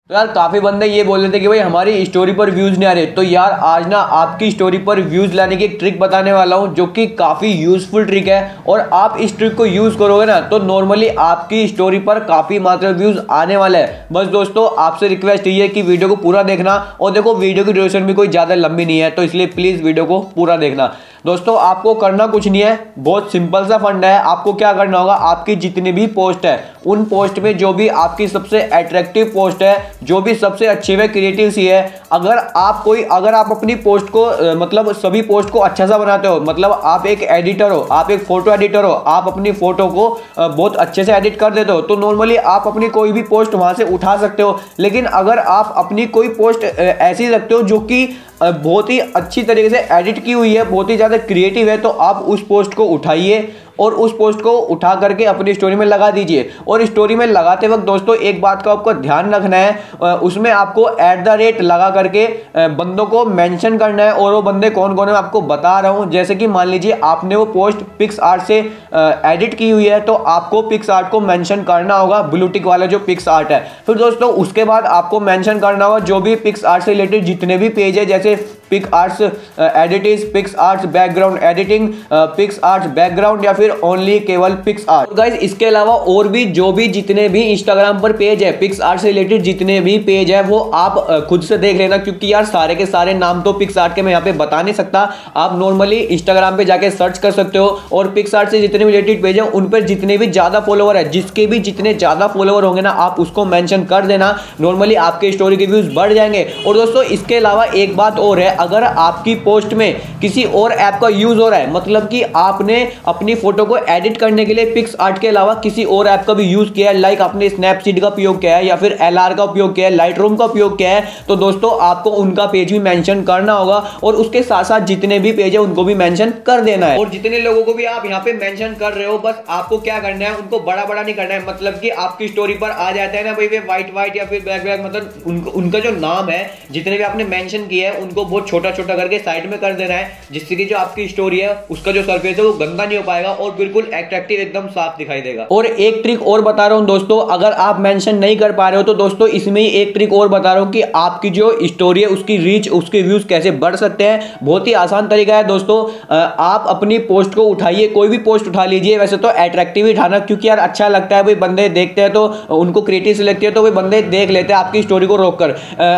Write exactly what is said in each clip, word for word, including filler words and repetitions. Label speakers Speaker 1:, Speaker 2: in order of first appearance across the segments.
Speaker 1: तो यार काफ़ी बंदे ये बोल रहे थे कि भाई हमारी स्टोरी पर व्यूज़ नहीं आ रहे। तो यार आज ना आपकी स्टोरी पर व्यूज़ लाने की एक ट्रिक बताने वाला हूँ जो कि काफ़ी यूज़फुल ट्रिक है। और आप इस ट्रिक को यूज़ करोगे ना तो नॉर्मली आपकी स्टोरी पर काफ़ी मात्रा व्यूज़ आने वाला है। बस दोस्तों आपसे रिक्वेस्ट ये है कि वीडियो को पूरा देखना। और देखो वीडियो की ड्यूरेशन भी कोई ज़्यादा लंबी नहीं है, तो इसलिए प्लीज़ वीडियो को पूरा देखना। दोस्तों आपको करना कुछ नहीं है, बहुत सिंपल सा फंडा है। आपको क्या करना होगा, आपकी जितनी भी पोस्ट है उन पोस्ट में जो भी आपकी सबसे अट्रैक्टिव पोस्ट है, जो भी सबसे अच्छी व क्रिएटिव सी है, अगर आप कोई अगर आप अपनी पोस्ट को मतलब सभी पोस्ट को अच्छा सा बनाते हो, मतलब आप एक एडिटर हो, आप एक फोटो एडिटर हो, आप अपनी फोटो को बहुत अच्छे से एडिट कर देते हो, तो नॉर्मली आप अपनी कोई भी पोस्ट वहां से उठा सकते हो। लेकिन अगर आप अपनी कोई पोस्ट ऐसी रखते हो जो कि बहुत ही अच्छी तरीके से एडिट की हुई है, बहुत ही ज़्यादा क्रिएटिव है, तो आप उस पोस्ट को उठाइए और उस पोस्ट को उठा करके अपनी स्टोरी में लगा दीजिए। और स्टोरी में लगाते वक्त दोस्तों एक बात का आपको ध्यान रखना है, उसमें आपको एट द रेट लगा करके बंदों को मेंशन करना है। और वो बंदे कौन कौन है आपको बता रहा हूं। जैसे कि मान लीजिए आपने वो पोस्ट पिक्स आर्ट से एडिट की हुई है, तो आपको पिक्स आर्ट को मेंशन करना होगा, ब्लू टिक वाला जो पिक्स आर्ट है। फिर दोस्तों उसके बाद आपको मेंशन करना होगा जो भी पिक्स आर्ट से रिलेटेड जितने भी पेज है, जैसे pic arts editing, pics arts background editing, pics arts background, या फिर ओनली केवल पिक्स आर्ट। गाइस इसके अलावा और भी जो भी जितने भी इंस्टाग्राम पर पेज है पिक्स आर्ट से रिलेटेड जितने भी पेज है वो आप खुद से देख लेना, क्योंकि यार सारे के सारे नाम तो पिक्स आर्ट के मैं यहाँ पे बता नहीं सकता। आप नॉर्मली इंस्टाग्राम पे जाके सर्च कर सकते हो और पिक्स आर्ट से जितने भी रिलेटेड पेज है उन पर जितने भी ज्यादा फॉलोवर है, जिसके भी जितने ज्यादा फॉलोवर होंगे ना आप उसको मेंशन कर देना। नॉर्मली आपके स्टोरी के व्यूज बढ़ जाएंगे। और दोस्तों इसके अलावा एक बात और है, अगर आपकी पोस्ट में किसी और ऐप का यूज हो रहा है, मतलब कि आपने अपनी फोटो को एडिट करने के लिए पिक्स आर्ट के अलावा किसी और ऐप का भी यूज किया है, लाइक आपने स्नैपसीड का उपयोग किया है या फिर एलआर का उपयोग किया है, लाइटरूम का उपयोग किया है, तो दोस्तों आपको उनका पेज भी मेंशन करना होगा। और उसके साथ साथ जितने भी पेज है उनको भी मेंशन कर देना है। और जितने लोगों को भी आप यहाँ पे मेंशन कर रहे हो, बस आपको क्या करना है, उनको बड़ा बड़ा नहीं करना है। मतलब कि आपकी स्टोरी पर आ जाता है ना भाई वे व्हाइट व्हाइट या फिर ब्लैक ब्लैक, मतलब उनको उनका जो नाम है जितने भी आपने मेंशन किया है उनको बहुत छोटा छोटा करके साइड में कर देना है, जिससे कि जो आपकी स्टोरी है उसका जो सरफेस है वो गंदा नहीं हो पाएगा और बिल्कुल अट्रैक्टिव एकदम साफ दिखाई देगा। और एक ट्रिक और बता रहा हूं दोस्तों, अगर आप मेंशन नहीं कर पा रहे हो तो दोस्तों इसमें ही एक ट्रिक और बता रहा हूं कि आपकी जो स्टोरी है उसकी रीच, उसके व्यूज कैसे बढ़ सकते हैं। बहुत ही आसान तरीका है दोस्तों। आप अपनी पोस्ट को उठाइए, कोई भी पोस्ट उठा लीजिए, वैसे तो अट्रैक्टिव ही उठाना, क्योंकि यार अच्छा लगता है, भाई बंदे देखते हैं तो उनको क्रिएटिव से लगती है तो भाई बंदे देख लेते हैं आपकी स्टोरी को रोककर।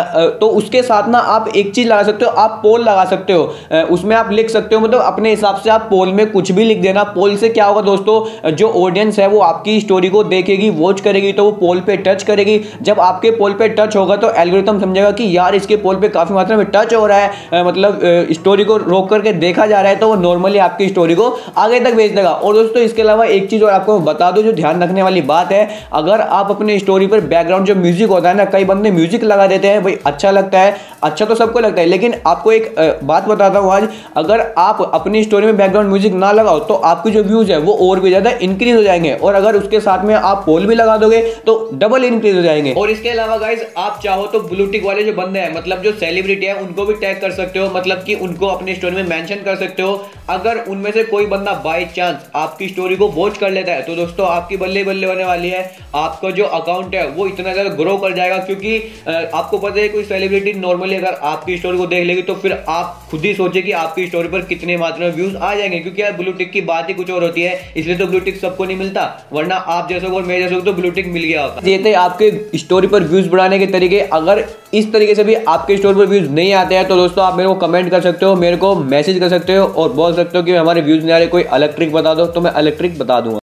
Speaker 1: तो उसके साथ ना आप एक चीज लगा सकते हो, आप पोल लगा सकते हो, उसमें आप लिख सकते हो, मतलब अपने हिसाब से आप पोल में कुछ भी लिख देना। पोल से क्या होगा दोस्तों, जो ऑडियंस है वो आपकी स्टोरी को देखेगी, वॉच करेगी, तो वो पोल पे टच करेगी। जब आपके पोल पे टच होगा तो एल्गोरिथम समझेगा कि यार इसके पोल पे काफी मात्रा में टच हो रहा है, मतलब स्टोरी को रोक करके देखा जा रहा है, तो वो नॉर्मली आपकी स्टोरी को आगे तक भेज देगा। और दोस्तों इसके अलावा एक चीज और आपको बता दो जो ध्यान रखने वाली बात है, अगर आप अपने स्टोरी पर बैकग्राउंड जो म्यूजिक होता है ना, कई बंदे म्यूजिक लगा देते हैं, भाई अच्छा लगता है, अच्छा तो सबको लगता है, लेकिन आपको एक बात बताता हूं आज, अगर आप अपनी स्टोरी में बैकग्राउंड म्यूजिक ना लगाओ तो आपकी जो व्यूज है वो और भी ज्यादा इंक्रीज हो जाएंगे। और अगर उसके साथ में आप पोल भी लगा दोगे तो डबल इंक्रीज हो जाएंगे। और इसके अलावा गाइस आप चाहो तो ब्लू टिक वाले जो बंदे हैं, मतलब जो सेलिब्रिटी है, उनको भी टैग कर सकते हो, मतलब कि उनको अपनी स्टोरी में मेंशन कर सकते हो। अगर उनमें से कोई बंदा बाय चांस आपकी स्टोरी को वॉच कर लेता है तो दोस्तों आपकी बल्ले बल्ले होने वाली है। आपका जो अकाउंट है वो इतना ज्यादा ग्रो कर जाएगा, क्योंकि आपको पता है कोई सेलिब्रिटी नॉर्मली अगर आपकी स्टोरी को देख लेगी तो फिर आप खुद ही सोचिए कि आपकी स्टोरी पर कितने मात्रा में व्यूज आ जाएंगे। क्योंकि यार ब्लू टिक की बात ही कुछ और होती है, इसलिए तो ब्लू टिक सबको नहीं मिलता, वरना आप जैसे और मैं जैसे तो ब्लू टिक मिल गया होता। ये थे आपके स्टोरी पर व्यूज बढ़ाने के तरीके। अगर इस तरीके से भी आपके स्टोरी पर व्यूज नहीं आते हैं तो दोस्तों आप मेरे को कमेंट कर सकते हो, मेरे को मैसेज कर सकते हो और बोल सकते हो कि हमारे व्यूज नहीं आ रहे, कोई अलग ट्रिक बता दो, तो मैं अलग ट्रिक बता दूंगा।